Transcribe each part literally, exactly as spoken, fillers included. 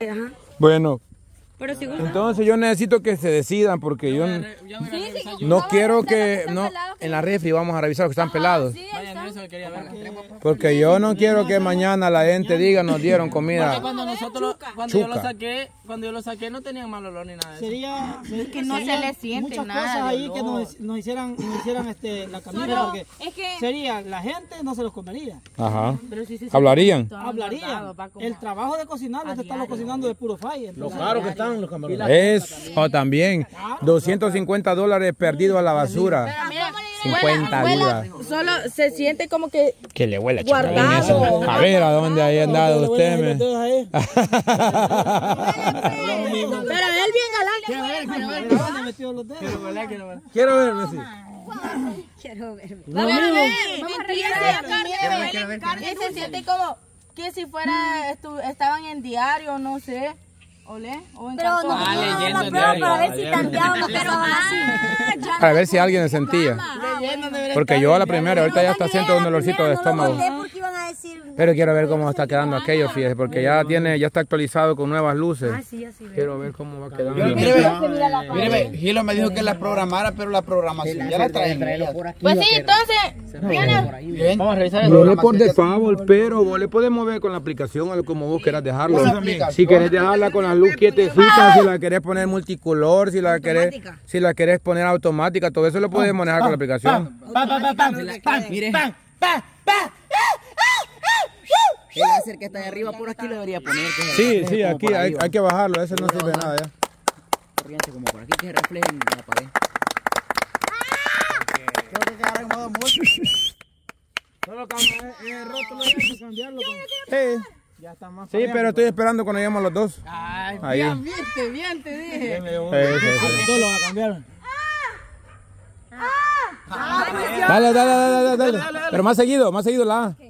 Ajá. Bueno. Pero si entonces yo necesito que se decidan porque yo no, no quiero que no en la refri vamos a revisar los que están pelados. Porque yo no quiero que mañana la gente diga nos dieron comida. Porque cuando nosotros cuando yo lo saqué, cuando yo lo saqué no tenían mal olor ni nada de eso. Sería, es que no se le siente muchas nada. Muchas cosas ahí que nos, nos hicieran, nos hicieran este, la camisa porque es que sería la gente no se los comería. Ajá. Hablarían. Hablarían. El trabajo de cocinar es de estarlo cocinando de puro fallo. Lo caro que están los camarones. Eso también. doscientos cincuenta dólares perdidos a la basura. cincuenta libras. Solo se siente como que que le huele a guardado. A ver a dónde hay andado usted. Me... Pero él bien galán. Quiero ver, quiero ver dónde metió los dedos. Quiero ver, quiero ver. Quiero ver, Messi. Quiero ver. Vamos a ver. Vamos a revisar. Y se siente como que si fuera estaban en diario, no sé. Olé, o en pero no, ah, leyendo la prueba para ver si tanteaban los que estaban así. Para ver si alguien se sentía. Porque yo a la primera, ahorita ya está siento un dolorcito de estómago. Pero quiero ver cómo está quedando aquello, fíjese, porque ya tiene, ya está actualizado con nuevas luces. Quiero ver cómo va quedando. Mire, Gilo me dijo que la programara, pero la programación ya la traen. Pues sí, entonces, vamos a revisar no le por default, pero vos le puedes mover con la aplicación a lo como vos quieras dejarlo. Si querés dejarla con la luz quietecita, si la querés poner multicolor, si la querés, si la querés poner automática, todo eso lo puedes manejar con la aplicación. Mire. El láser que está de arriba por aquí lo debería poner. Sí, sí, aquí hay, hay que bajarlo, ese no sirve nada ya. Corriente como por aquí que se refleje en la pared. Creo que quedará en modo mucho. Solo el rótulo hay que cambiarlo. Sí. Ya está más sí, pero estoy esperando cuando lleguemos los dos. Ay, ahí. Bien, viste, bien te dije. Sí, sí, sí. Todos lo va a cambiar. Dale, dale, dale, dale, dale. Pero más seguido, más seguido la A.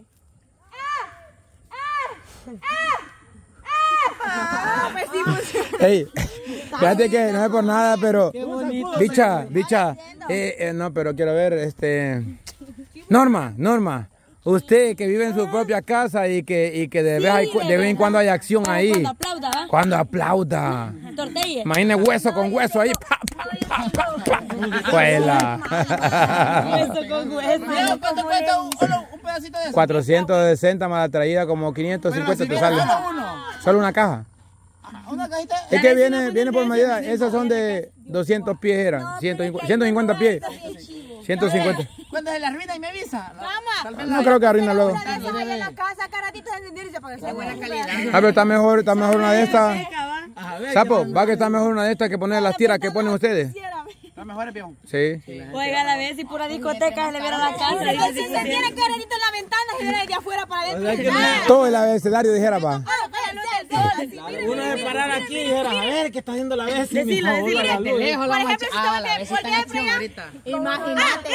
Hey, fíjate que no es por nada, pero bicha, bicha, eh, eh, no, pero quiero ver, este, Norma, Norma, usted que vive en su propia casa y que, y que de, vez, de vez en cuando hay acción ahí, cuando aplauda, ¿eh? cuando aplauda, tortilla, imagine hueso con hueso ahí, pa, pa, pa, pa, pa. Huela. Hueso con hueso. ¿Cuánto cuesta un, un pedacito de eso? cuatrocientos sesenta más la traída, como quinientos cincuenta te sale. Solo una caja. Una cajita. Es que viene, viene por medida. Esas son de doscientos pies, eran. ciento cincuenta pies. ciento cincuenta. Cuando se la arruina y me avisa. No creo que arruina luego. en la casa, caratitos de encendirse para que sea buena calidad. Ah, pero está mejor, está mejor una de estas. Sapo, va que está mejor una de estas que poner las tiras que ponen ustedes. Está mejor el peón. Sí. Oiga, a la vez si pura discoteca se le viera la casa. Entonces se tiene caradito en la ventana y viene de afuera para adentro. Todo el abecedario dijera, va. Uno de parar aquí y dijera, a ver qué está haciendo la vez. Decilo, decilo. De lejos la mancha. Ah, la vez está en acción ahorita. Imagínate.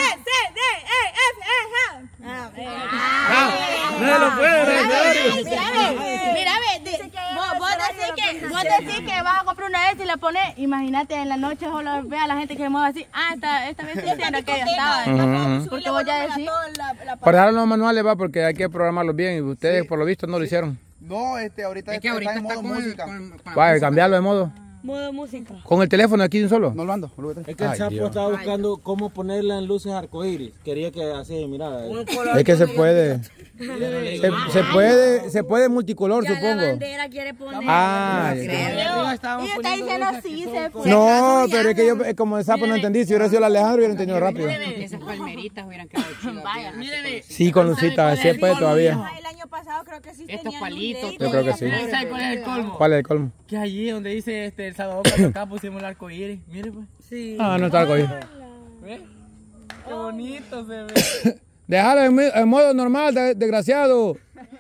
No se lo puede, Mira, ve, vos decís que, vos decís que vas a comprar una vez y la pones, imagínate en la noche solo ve a la gente que se mueve así, ah, esta, esta vez sí entiendo que ya estaba. Porque vos ya decís. Para dejar los manuales va porque hay que programarlos bien y ustedes por lo visto no lo hicieron. No, este, ahorita, Es que ahorita está en está modo con música. Vaya, cambiarlo de modo. Modo música. ¿Con el teléfono aquí de un solo? No lo ando. Es que el Chapo estaba buscando cómo ponerla en luces arcoíris. Quería que así, mira. Es que se puede. Se, se puede, se puede multicolor, supongo. Quiere poner. Ah, y está diciendo sí, se puede. no, pero es que yo como de sapo no entendí. Si hubiera sido el Alejandro hubiera entendido rápido. Esas palmeritas hubieran quedado chidas. Vaya, Sí, con lucita, así se puede todavía. El año pasado creo que sí Estos tenían palitos. Yo creo que sí. ¿Sabes cuál es el colmo? ¿Cuál es el colmo? Que allí donde dice este, el Salvador cuando acá pusimos el arco iris. Mire pues. Sí. Ah, no está algo ahí. ¿Ve? Qué bonito se ve. Déjalo en, en modo normal, de- desgraciado.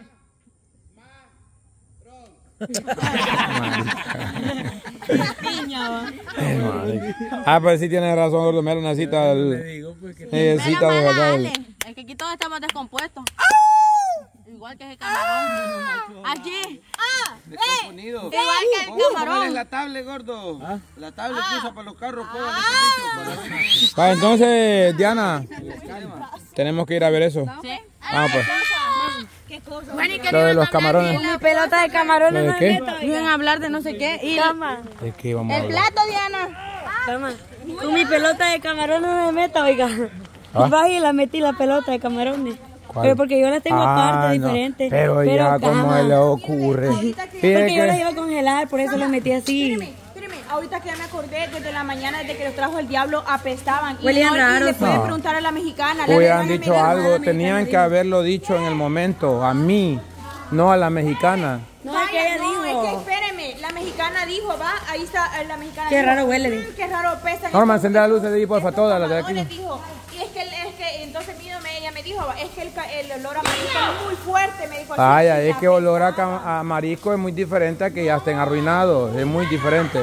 Ah, pues sí tiene razón, gordo. Me necesita el... Necesita de verdad el... Es que aquí todos estamos descompuestos. Igual que ese camarón. Aquí. Ah, Descomponido. igual que el camarón. la tablet, gordo. La tablet que usa para los carros. Va, entonces, Diana, tenemos que ir a ver eso. ¿Sí? Ah, pues. ¿Qué cosa? Bueno, ¿y qué Lo de los camarones. Mi pelota de camarones ¿De no qué? me meto. Iban a hablar de no sé qué. Y ¿De qué vamos a el hablar? plato, Diana. Toma. Con mi pelota de camarones no me meto, oiga. ¿Ah? Y bajé y la metí la pelota de camarones. ¿Cuál? Pero porque yo las tengo Ah, aparte, no. diferente. Pero, ya, ¿cómo cama. le ocurre? Porque Fíjate yo las que... iba a congelar, por eso las metí así. Espérame, ahorita que ya me acordé, desde la mañana, desde que los trajo el diablo, apestaban. Y Huelían no, y raros. le pueden No. preguntar a la mexicana. la Hubieran hermana dicho me dijo, algo, "Ah, la tenían mexicana que haberlo dicho en el momento, a mí, no a la mexicana. No, es que ella no, dijo. es que espéreme, la mexicana dijo, va, ahí está eh, la mexicana. Qué dijo, raro huele, "Mm, dice. qué raro pesa. Norma, encender las luces de ahí, porfa, todas las de aquí. Le dijo, y es que, es que entonces vino, me- ella me dijo, es que el, ca- el olor a marisco es muy fuerte, me dijo. así, Vaya, y es la que olor a, cam- a marisco es muy diferente a que ya estén arruinados, es muy diferente.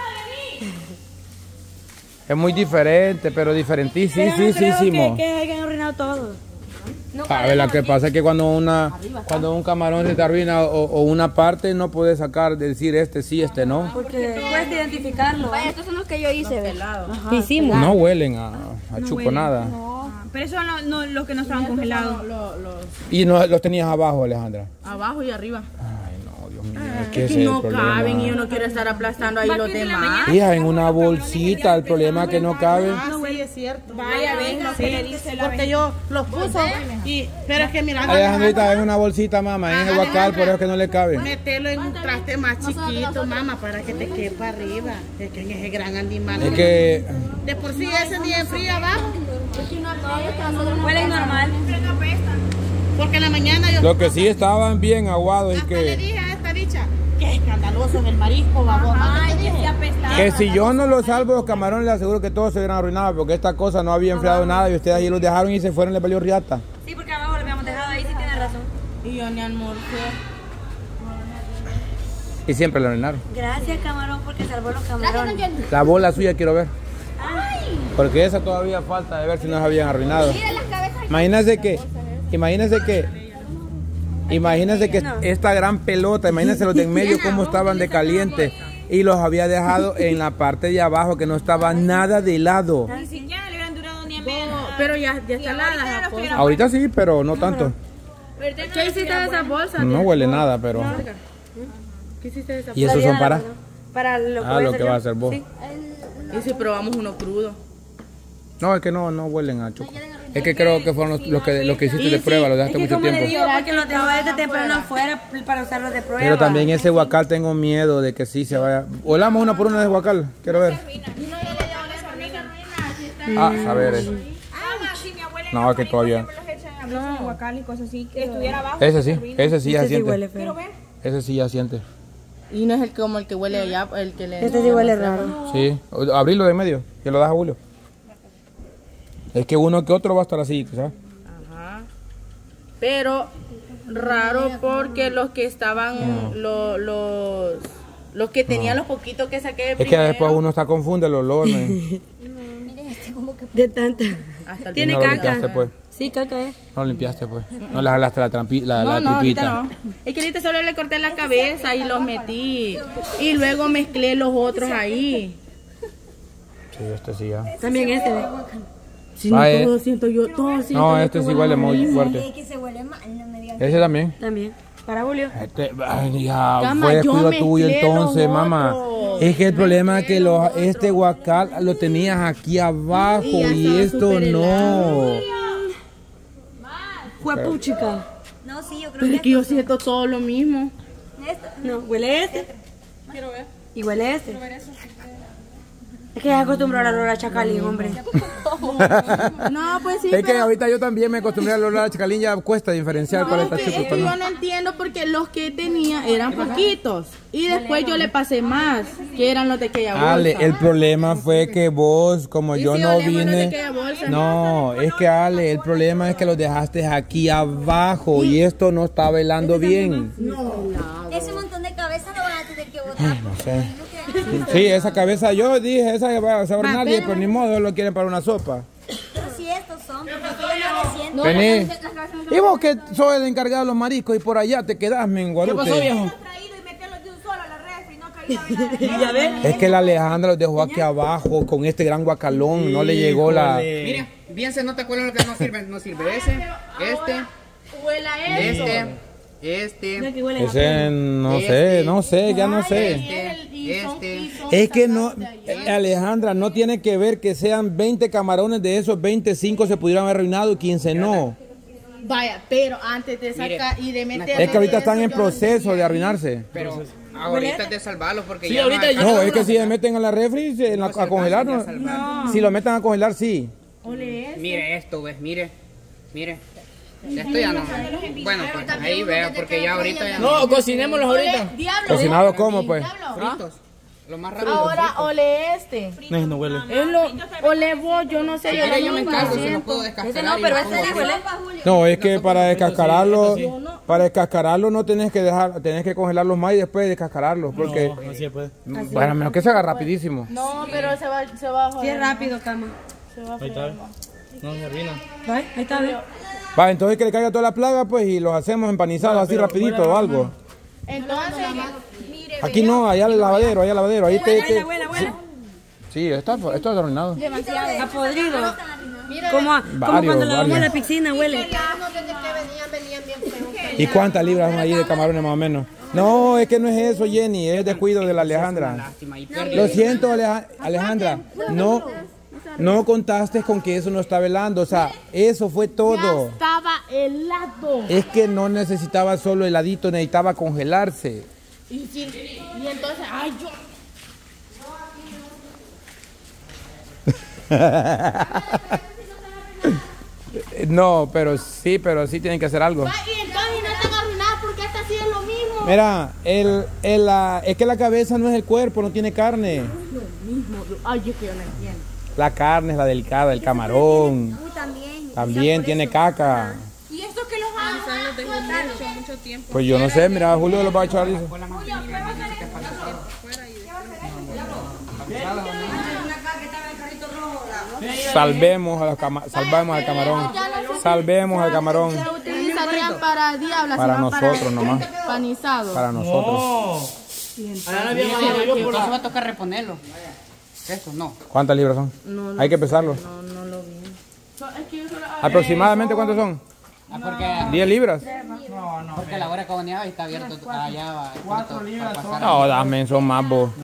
Es muy diferente, pero diferentísimo. Pero no creo Sí, que, que hayan arruinado todo. A ver, lo que pasa es que cuando una cuando un camarón se te arruina o, o una parte no puedes sacar, decir este sí, este no. Porque puedes identificarlo. Vaya, estos son los que yo hice, ¿verdad? ¿Qué hicimos? No huelen a, a chuponada. Pero eso no, no, los que no estaban congelados. Y no los tenías abajo, Alejandra. Abajo y arriba. Ay, no, Dios mío, es que Es ese que es el no problema. caben y yo no quiero estar aplastando ahí los demás. Hija, en una bolsita, el problema es que no cabe. Sí, es cierto. Vaya, ven lo que le dice la Porque yo los puse y... Pero es que mira, Alejandrita, en una bolsita, mamá, en el guacal, por eso es que no le cabe. meterlo en un traste más chiquito, mamá, para que te quepa arriba. Es que en ese gran animal. Es que De por sí ese día en frío abajo. Huele normal. Porque en la mañana yo lo que sí estaban bien aguados y hasta le que, dije a esta bicha, qué escandaloso es el marisco, babón. Ay, que se apestaba. que si yo no los salvo los camarones, les aseguro que todos se hubieran arruinado porque esta cosa no había enfriado nada y ustedes ahí los dejaron y se fueron, les valió riata. Sí, porque abajo lo habíamos dejado ahí, sí tiene razón. Y yo ni almorcé. Y siempre lo arruinaron. Gracias, camarón, porque salvó los camarones. La bola suya quiero ver. Porque esa todavía falta de ver si nos habían arruinado. Imagínense que, imagínense que, imagínense que esta gran pelota, imagínense los de en medio cómo estaban de caliente y los había dejado en la parte de abajo que no estaba nada de helado. Ni siquiera le hubieran durado ni a medio. Pero ya, ya está la las bolsas. Ahorita sí, pero no tanto. ¿Qué hiciste de esas bolsas? No huele nada, pero. ¿Qué hiciste de esas ¿Y esos son para? Para lo que, Ah, voy a lo hacer que yo. va a hacer vos. Sí. ¿Y si probamos uno crudo? No, es que no, no huelen a choco. Es que creo que fueron los, los que, los que hiciste de Y prueba, sí, los Es dejaste que mucho como le tiempo. digo, porque los dejó desde temprano afuera para usarlos de prueba. Pero también ese guacal tengo miedo de que sí se vaya. Volamos una por una de guacal, quiero ver. Ah, a ver. eh. Ah, sí, mi abuela No, es que todavía. los echan a veces en guacal y cosas así. Que estuviera abajo. Ese sí, ese sí ya Este sí huele siente. feo. Ese sí ya siente. Y no es el como el que huele allá, el que le... Este sí huele raro. Sí, abrilo de en medio, que lo das a Julio. Es que uno que otro va a estar así, ¿sabes? Ajá. Pero raro porque los que estaban, lo- los, los que tenían los poquitos que saqué de Es que primero, después uno está confunde el olor, ¿no? De tanta. hasta el Tiene No lo caca. limpiaste, pues. Sí, caca es. No lo limpiaste, pues. No le jalaste la, trampi, la, No, la no, ahorita tripita. no. Es que ahorita solo le corté la cabeza y los metí. Y luego mezclé los otros ahí. Sí, este sí ya. También este. ¿ve? Si no, Vaya. todo siento yo, todo siento No, yo este que sí huele muy fuerte. Que se huele mal, no me digas. Ese también. También. Para Julio. Este, ay, hija, Cama, fue yo descuido mezclé tuyo los entonces, mamá. otros. Es que el problema es que los, este guacal lo tenías aquí abajo Y ya y, estaba esto súper no. Fue puchica. No, sí, yo creo Pero es que yo siento todo lo mismo. No, huele este. Quiero ver. Y huele este. Es que ya acostumbró al olor a chacalín, hombre. No, pues sí, Es que pero- ahorita yo también me acostumbré al olor a chacalín, ya cuesta diferenciar cuál No, está es que, chico y es que cuál yo no. no entiendo porque los que tenía eran poquitos. Y después yo le pasé más, que eran los de aquella bolsa. Ale, el problema fue que vos, como Y yo si no olemos los de vine, aquella bolsa. no, es que Ale, el problema es que los dejaste aquí abajo y esto no está velando bien. ese montón de cabezas lo van a tener que botar. No sé. Sí, esa cabeza, yo dije, esa va a saber nadie, pero ni modo, lo quieren para una sopa. Pero si estos son, porque yo no me siento. Vení. Y vos que sos el encargado de los mariscos y por allá te quedás, menguarote. ¿Qué pasó, viejo? Traído y meterlos de un solo a la refri, no caía. Ya ves. Es que la Alejandra los dejó aquí abajo con este gran guacalón, no le llegó la... Mira, bien se nota cuál es lo que no sirve. No sirve ese, este, Huela eso. este, este, ese no sé, no sé, ya no sé. este, este. Es que no, Alejandra, no tiene que ver que sean veinte camarones, de esos veinticinco se pudieran haber arruinado y quince no. Vaya, pero antes de sacar y de meter... Es que ahorita están en proceso de arruinarse. Pero ahorita es de salvarlos porque Sí, ya ahorita no hay- ya- No, es que si se meten a la refri, se- en la- a congelar, no. Si lo meten a congelar, sí. Mire esto, ves, mire, mire. Esto ya no. Bueno, pues ahí vea, porque ya ahorita ya no. No, cocinémoslos ahorita. Diablo. ¿Cocinado cómo, pues? Fritos. Lo más rápido. Ahora ole este. No, no huele. Es lo, ole vos, yo no sé. Si yo quiere lo yo me mismo encargo, se lo siento. puedo Ese descascarar. no, y pero lo ese pongo sí huele. No, es que para descascararlo, para descascararlo no tenés que dejar, tenés que congelarlos más y después descascararlos, porque, No, así puede. bueno, a menos que se haga rapidísimo. No, pero se va, se va a Sí, joder. es rápido, cama. Se va a Ahí está. joder. No se arruina. Ahí está, ve. Va, entonces que le caiga toda la plaga, pues, y los hacemos empanizados así rapidito o algo. Entonces, Mire, Aquí no, allá al lavadero, allá al lavadero, ahí te... te- Abuela, abuela. Sí, está, esto está arruinado. Está podrido. Como, como Varios, cuando lavamos varios. la piscina, huele. ¿Y cuántas libras son allí de camarones más o menos? No, es que no es eso, Jenny, es descuido de la Alejandra. Lástima, y pierde. Lo siento, Aleja- Alejandra, no, no contaste con que eso no estaba helando, o sea, eso fue todo. estaba helado. Es que no necesitaba solo heladito, necesitaba congelarse. Y, sin- y entonces, ay, yo. No, pero sí, pero sí tienen que hacer algo. Va, y entonces no están arruinadas porque esta sí es lo mismo. Mira, el, el, la- es que la cabeza no es el cuerpo, no tiene carne. Ay, yo que yo no entiendo. La carne es la delicada, el camarón. También tiene caca. ¿y estos que los hacen? Pues yo no sé, mira, Julio los va a echar. Dice. Salvemos, a los cama- salvemos al camarón. Salvemos al camarón. Se utilizarían para diablas, Para sino nosotros nomás. para panizado. Para nosotros. Allá había mandado yo por Entonces va la... a tocar reponerlo. Eso, no. ¿Cuántas libras son? Hay que pesarlos. ¿Aproximadamente cuántos son? Ah, porque, ¿diez libras? porque la hora cobaneaba y está abierto allá. cuatro libras. No, dame, son más vos.